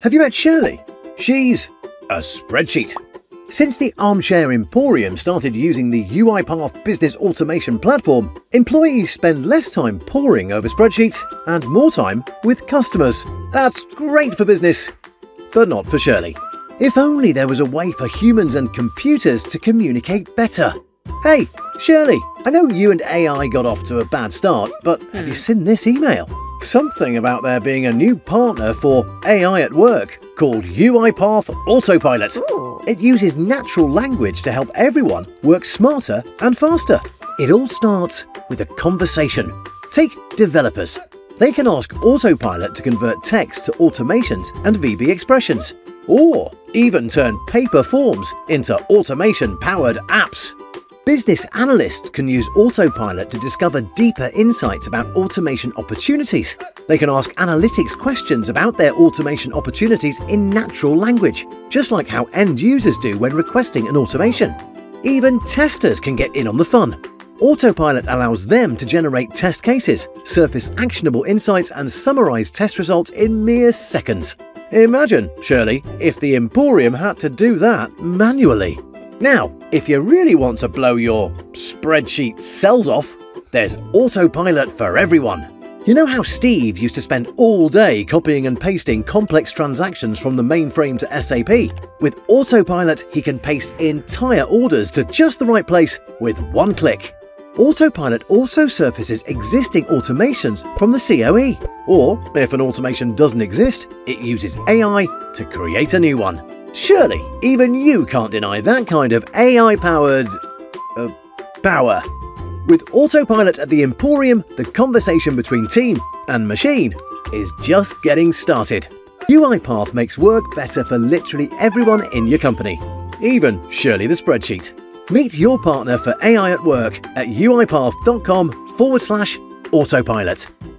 Have you met Shirley? She's a spreadsheet. Since the Armchair Emporium started using the UiPath Business Automation Platform, employees spend less time poring over spreadsheets and more time with customers. That's great for business, but not for Shirley. If only there was a way for humans and computers to communicate better. Hey, Shirley, I know you and AI got off to a bad start, but have you seen this email? Something about there being a new partner for AI at work called UiPath Autopilot. It uses natural language to help everyone work smarter and faster. It all starts with a conversation. Take developers. They can ask Autopilot to convert text to automations and VB expressions, or even turn paper forms into automation-powered apps. Business analysts can use Autopilot to discover deeper insights about automation opportunities. They can ask analytics questions about their automation opportunities in natural language, just like how end users do when requesting an automation. Even testers can get in on the fun. Autopilot allows them to generate test cases, surface actionable insights, and summarize test results in mere seconds. Imagine, Shirley, if the Emporium had to do that manually. Now, if you really want to blow your spreadsheet cells off, there's Autopilot for everyone. You know how Steve used to spend all day copying and pasting complex transactions from the mainframe to SAP? With Autopilot, he can paste entire orders to just the right place with one click. Autopilot also surfaces existing automations from the COE. Or, if an automation doesn't exist, it uses AI to create a new one. Surely, even you can't deny that kind of AI-powered power. With Autopilot at the Emporium, the conversation between team and machine is just getting started. UiPath makes work better for literally everyone in your company, even Shirley the spreadsheet. Meet your partner for AI at work at uipath.com/autopilot.